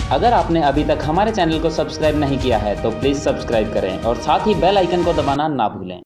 अगर आपने अभी तक हमारे चैनल को सब्सक्राइब नहीं किया है तो प्लीज़ सब्सक्राइब करें और साथ ही बेल आइकन को दबाना ना भूलें।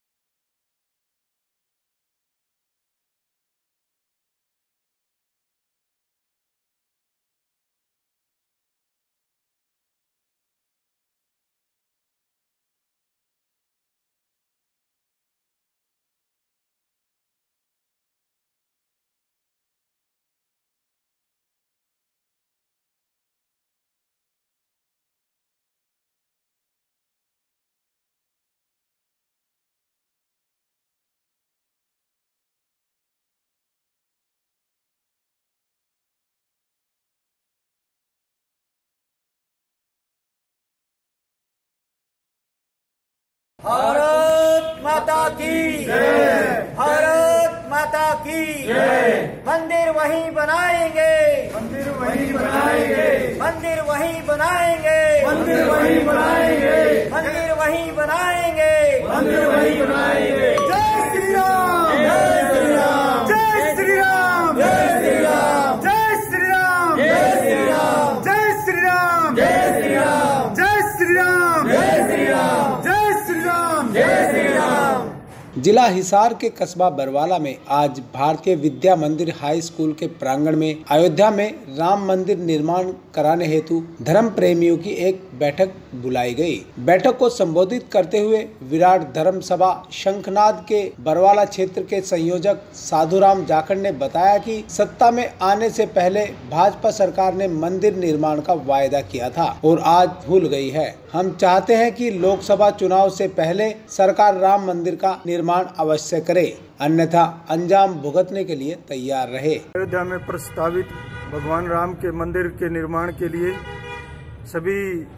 भारत माता की जय। भारत माता की जय। मंदिर वहीं बनाएंगे, मंदिर वहीं बनाएंगे, मंदिर वहीं बनाएंगे, मंदिर वहीं बनाएंगे, मंदिर वहीं बनाएंगे, मंदिर वहीं बनाएंगे। जय श्री राम, जय श्री राम, जय श्री राम, जय श्री राम, जय श्री राम, जय श्री राम, जय श्री राम, जय श्री राम, जय श्री राम, जय श्री राम, जय श्री राम, जय श्री राम। जिला हिसार के कस्बा बरवाला में आज भारतीय विद्या मंदिर हाई स्कूल के प्रांगण में अयोध्या में राम मंदिर निर्माण कराने हेतु धर्म प्रेमियों की एक बैठक बुलाई गई। बैठक को संबोधित करते हुए विराट धर्म सभा शंखनाद के बरवाला क्षेत्र के संयोजक साधुराम जाखड़ ने बताया कि सत्ता में आने से पहले भाजपा सरकार ने मंदिर निर्माण का वायदा किया था और आज भूल गई है। हम चाहते हैं कि लोकसभा चुनाव से पहले सरकार राम मंदिर का निर्माण अवश्य करे, अन्यथा अंजाम भुगतने के लिए तैयार रहे। अयोध्या में प्रस्तावित भगवान राम के मंदिर के निर्माण के लिए सभी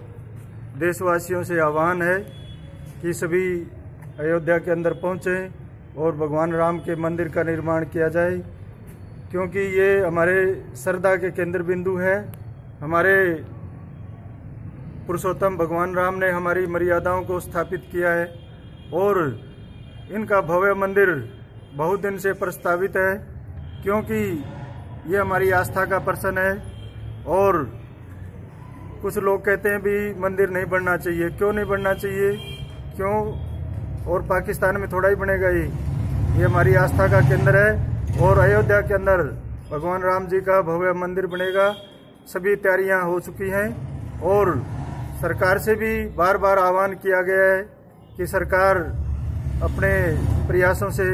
देशवासियों से आह्वान है कि सभी अयोध्या के अंदर पहुँचें और भगवान राम के मंदिर का निर्माण किया जाए, क्योंकि ये हमारे श्रद्धा के केंद्र बिंदु है। हमारे पुरुषोत्तम भगवान राम ने हमारी मर्यादाओं को स्थापित किया है और इनका भव्य मंदिर बहुत दिन से प्रस्तावित है, क्योंकि ये हमारी आस्था का प्रश्न है। और कुछ लोग कहते हैं भी मंदिर नहीं बनना चाहिए। क्यों नहीं बनना चाहिए? क्यों? और पाकिस्तान में थोड़ा ही बनेगा ये हमारी आस्था का केंद्र है और अयोध्या के अंदर भगवान राम जी का भव्य मंदिर बनेगा। सभी तैयारियां हो चुकी हैं और सरकार से भी बार बार आह्वान किया गया है कि सरकार अपने प्रयासों से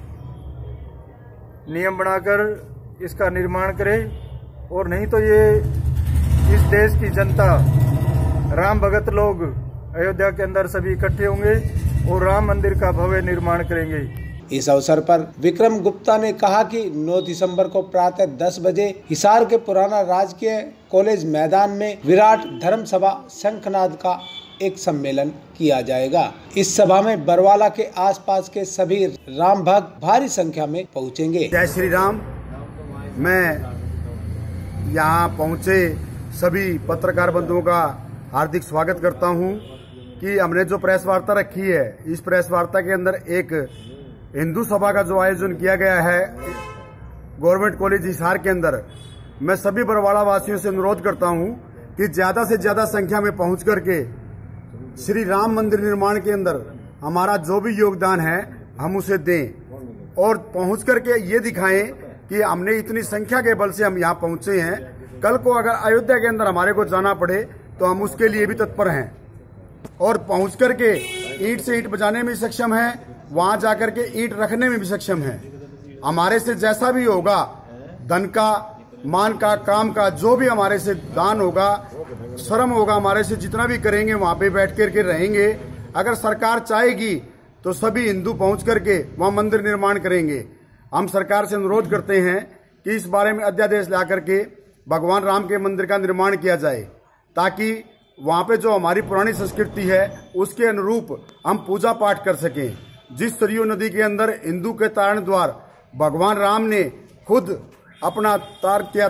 नियम बनाकर इसका निर्माण करे, और नहीं तो ये इस देश की जनता, राम भगत लोग अयोध्या के अंदर सभी इकट्ठे होंगे और राम मंदिर का भव्य निर्माण करेंगे। इस अवसर पर विक्रम गुप्ता ने कहा कि 9 दिसंबर को प्रातः 10 बजे हिसार के पुराना राजकीय कॉलेज मैदान में विराट धर्म सभा शंखनाद का एक सम्मेलन किया जाएगा। इस सभा में बरवाला के आसपास के सभी राम भक्त भारी संख्या में पहुंचेंगे। जय श्री राम। मैं यहाँ पहुँचे सभी पत्रकार बंधुओं का हार्दिक स्वागत करता हूँ कि हमने जो प्रेस वार्ता रखी है, इस प्रेस वार्ता के अंदर एक हिंदू सभा का जो आयोजन किया गया है गवर्नमेंट कॉलेज हिसार के अंदर, मैं सभी बरवाला वासियों से अनुरोध करता हूं कि ज्यादा से ज्यादा संख्या में पहुंच करके श्री राम मंदिर निर्माण के अंदर हमारा जो भी योगदान है हम उसे दें और पहुंच करके ये दिखाएं कि हमने इतनी संख्या के बल से हम यहाँ पहुंचे हैं। कल को अगर अयोध्या के अंदर हमारे को जाना पड़े तो हम उसके लिए भी तत्पर हैं और पहुंच करके ईंट से ईंट बजाने में सक्षम है, वहां जाकर के ईंट रखने में भी सक्षम है। हमारे से जैसा भी होगा, धन का, मान का, काम का, जो भी हमारे से दान होगा, श्रम होगा, हमारे से जितना भी करेंगे वहां पे बैठ करके रहेंगे। अगर सरकार चाहेगी तो सभी हिंदू पहुंच करके वहां मंदिर निर्माण करेंगे। हम सरकार से अनुरोध करते हैं कि इस बारे में अध्यादेश ला करके भगवान राम के मंदिर का निर्माण किया जाए, ताकि वहां पे जो हमारी पुरानी संस्कृति है उसके अनुरूप हम पूजा पाठ कर सकें। जिस सरयू नदी के अंदर हिंदू के तारण द्वार भगवान राम ने खुद अपना तार किया था,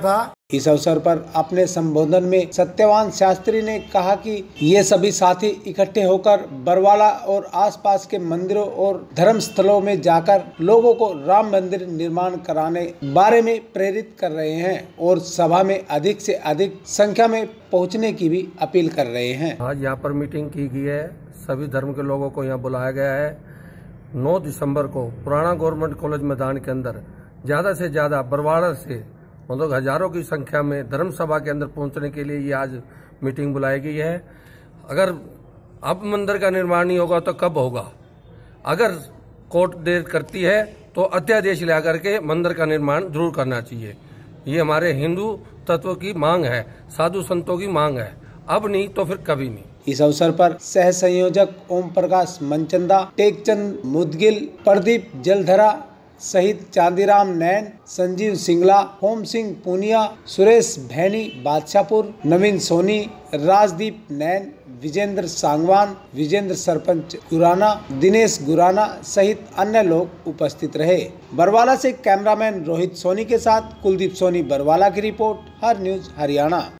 इस अवसर पर अपने संबोधन में सत्यवान शास्त्री ने कहा कि ये सभी साथी इकट्ठे होकर बरवाला और आसपास के मंदिरों और धर्म स्थलों में जाकर लोगों को राम मंदिर निर्माण कराने बारे में प्रेरित कर रहे हैं और सभा में अधिक से अधिक संख्या में पहुंचने की भी अपील कर रहे हैं। आज यहाँ पर मीटिंग की गई है, सभी धर्म के लोगों को यहाँ बुलाया गया है। 9 दिसंबर को पुराना गवर्नमेंट कॉलेज मैदान के अंदर ज्यादा से ज्यादा बरवाड़ा से मतलब हजारों की संख्या में धर्म सभा के अंदर पहुंचने के लिए ये आज मीटिंग बुलाई गई है। अगर अब मंदिर का निर्माण नहीं होगा तो कब होगा? अगर कोर्ट देर करती है तो अध्यादेश ला करके मंदिर का निर्माण जरूर करना चाहिए। ये हमारे हिंदू तत्व की मांग है, साधु संतों की मांग है, अब नहीं तो फिर कभी नहीं। इस अवसर पर सह संयोजक ओम प्रकाश मनचंदा, टेकचंद मुदगिल, प्रदीप जलधरा सहित चांदीराम नैन, संजीव सिंगला, होम सिंह पूनिया, सुरेश भैनी बादशाहपुर, नवीन सोनी, राजदीप नैन, विजेंद्र सांगवान, विजेंद्र सरपंच गुराना, दिनेश गुराना सहित अन्य लोग उपस्थित रहे। बरवाला से कैमरामैन रोहित सोनी के साथ कुलदीप सोनी, बरवाला की रिपोर्ट, हर न्यूज हरियाणा।